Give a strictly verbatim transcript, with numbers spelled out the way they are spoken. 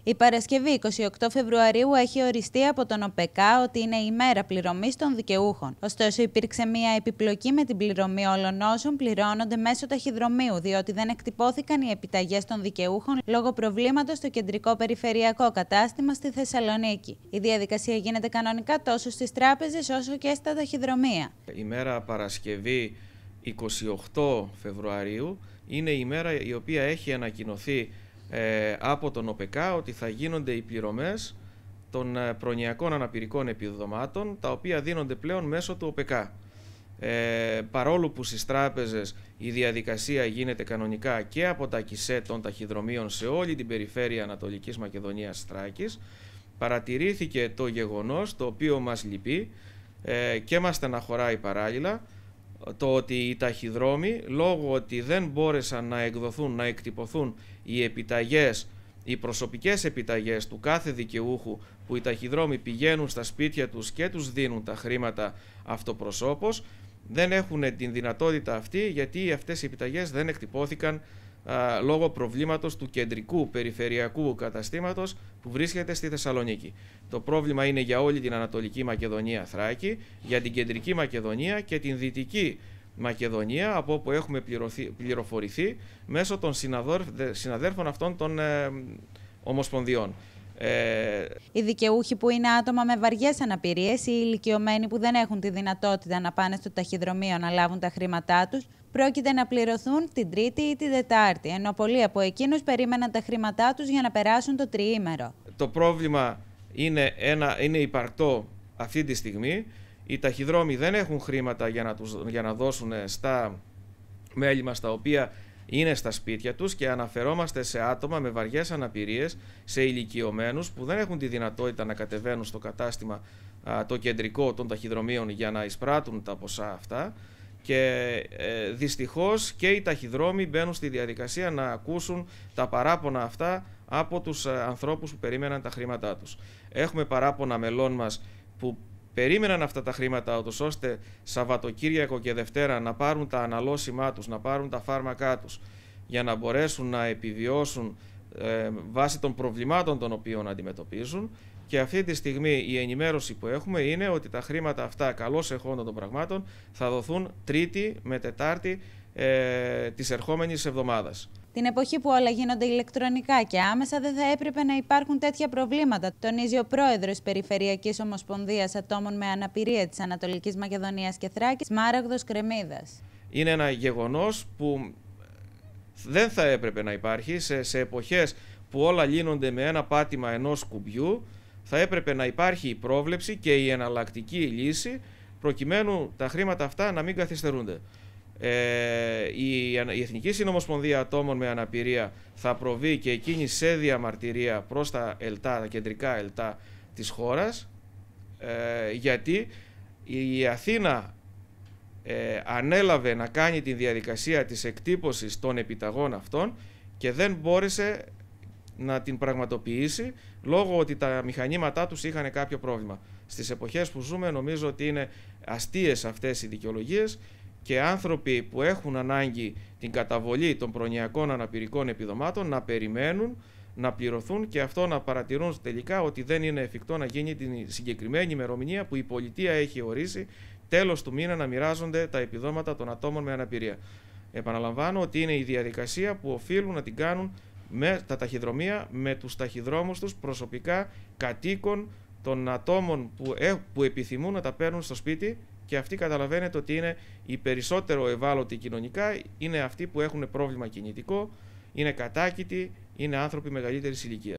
Η Παρασκευή εικοστή όγδοη Φεβρουαρίου έχει οριστεί από τον ΟΠΕΚΑ ότι είναι η μέρα πληρωμής των δικαιούχων. Ωστόσο, υπήρξε μία επιπλοκή με την πληρωμή όλων όσων πληρώνονται μέσω ταχυδρομείου, διότι δεν εκτυπώθηκαν οι επιταγές των δικαιούχων λόγω προβλήματος στο κεντρικό περιφερειακό κατάστημα στη Θεσσαλονίκη. Η διαδικασία γίνεται κανονικά τόσο στις τράπεζες όσο και στα ταχυδρομεία. Η μέρα Παρασκευή εικοστή όγδοη Φεβρουαρίου είναι η μέρα η οποία έχει ανακοινωθεί ε, από τον ΟΠΕΚΑ ότι θα γίνονται οι πληρωμές των ε, προνοιακών αναπηρικών επιδομάτων, τα οποία δίνονται πλέον μέσω του ΟΠΕΚΑ. Ε, παρόλο που στις τράπεζες η διαδικασία γίνεται κανονικά και από τα κισέ των ταχυδρομείων σε όλη την περιφέρεια Ανατολικής Μακεδονίας Θράκης, παρατηρήθηκε το γεγονός, το οποίο μας λυπεί ε, και μας στεναχωράει παράλληλα, το ότι οι ταχυδρόμοι, λόγω ότι δεν μπόρεσαν να εκδοθούν, να εκτυπωθούν οι επιταγές, οι προσωπικές επιταγές του κάθε δικαιούχου, που οι ταχυδρόμοι πηγαίνουν στα σπίτια τους και τους δίνουν τα χρήματα αυτοπροσώπως, δεν έχουν την δυνατότητα αυτή, γιατί αυτές οι επιταγές δεν εκτυπώθηκαν α, λόγω προβλήματος του κεντρικού περιφερειακού καταστήματος που βρίσκεται στη Θεσσαλονίκη. Το πρόβλημα είναι για όλη την Ανατολική Μακεδονία Θράκη, για την Κεντρική Μακεδονία και την Δυτική Μακεδονία, από όπου έχουμε πληροφορηθεί μέσω των συναδέρφων αυτών των ε, ομοσπονδιών. Ε... Οι δικαιούχοι που είναι άτομα με βαριές αναπηρίες ή ηλικιωμένοι που δεν έχουν τη δυνατότητα να πάνε στο ταχυδρομείο να λάβουν τα χρήματά τους, πρόκειται να πληρωθούν την Τρίτη ή την Τετάρτη, ενώ πολλοί από εκείνους περίμεναν τα χρήματά τους για να περάσουν το τριήμερο. Το πρόβλημα είναι, ένα, είναι υπαρκτό αυτή τη στιγμή. Οι ταχυδρόμοι δεν έχουν χρήματα για να, τους, για να δώσουν στα μέλη μας, τα οποία είναι στα σπίτια τους, και αναφερόμαστε σε άτομα με βαριές αναπηρίες, σε ηλικιωμένους που δεν έχουν τη δυνατότητα να κατεβαίνουν στο κατάστημα α, το κεντρικό των ταχυδρομείων για να εισπράττουν τα ποσά αυτά, και ε, δυστυχώς και οι ταχυδρόμοι μπαίνουν στη διαδικασία να ακούσουν τα παράπονα αυτά από τους α, ανθρώπους που περίμεναν τα χρήματά τους. Έχουμε παράπονα μελών μας που περίμεναν αυτά τα χρήματα, ώστε Σαββατοκύριακο και Δευτέρα να πάρουν τα αναλώσιμά τους, να πάρουν τα φάρμακά τους, για να μπορέσουν να επιβιώσουν ε, βάσει των προβλημάτων των οποίων αντιμετωπίζουν. Και αυτή τη στιγμή η ενημέρωση που έχουμε είναι ότι τα χρήματα αυτά, καλώς εχόντων των πραγμάτων, θα δοθούν Τρίτη με Τετάρτη ε, της ερχόμενης εβδομάδας. Την εποχή που όλα γίνονται ηλεκτρονικά και άμεσα, δεν θα έπρεπε να υπάρχουν τέτοια προβλήματα, τονίζει ο πρόεδρος της Περιφερειακής Ομοσπονδίας Ατόμων με Αναπηρία της Ανατολικής Μακεδονίας και Θράκης, Σμάραγδος Κρεμίδας. Είναι ένα γεγονός που δεν θα έπρεπε να υπάρχει σε, σε εποχές που όλα λύνονται με ένα πάτημα ενός κουμπιού. Θα έπρεπε να υπάρχει η πρόβλεψη και η εναλλακτική λύση, προκειμένου τα χρήματα αυτά να μην καθυστερούνται. Ε, η, η Εθνική Συνομοσπονδία Ατόμων με Αναπηρία θα προβεί και εκείνη σε διαμαρτυρία προς τα ΕΛΤΑ, τα κεντρικά ΕΛΤΑ της χώρας, ε, γιατί η Αθήνα ε, ανέλαβε να κάνει τη διαδικασία της εκτύπωσης των επιταγών αυτών και δεν μπόρεσε να την πραγματοποιήσει, λόγω ότι τα μηχανήματά τους είχαν κάποιο πρόβλημα. Στις εποχές που ζούμε, νομίζω ότι είναι αστείες αυτές οι δικαιολογίες, και άνθρωποι που έχουν ανάγκη την καταβολή των προνοιακών αναπηρικών επιδομάτων να περιμένουν να πληρωθούν, και αυτό να παρατηρούν τελικά ότι δεν είναι εφικτό να γίνει την συγκεκριμένη ημερομηνία που η πολιτεία έχει ορίσει, τέλος του μήνα, να μοιράζονται τα επιδόματα των ατόμων με αναπηρία. Επαναλαμβάνω ότι είναι η διαδικασία που οφείλουν να την κάνουν με τα ταχυδρομεία, με τους ταχυδρόμους τους προσωπικά, κατοίκων των ατόμων που, ε, που επιθυμούν να τα παίρνουν στο σπίτι, και αυτοί, καταλαβαίνετε ότι είναι οι περισσότερο ευάλωτοι κοινωνικά, είναι αυτοί που έχουν πρόβλημα κινητικό, είναι κατάκητοι, είναι άνθρωποι μεγαλύτερης ηλικίας.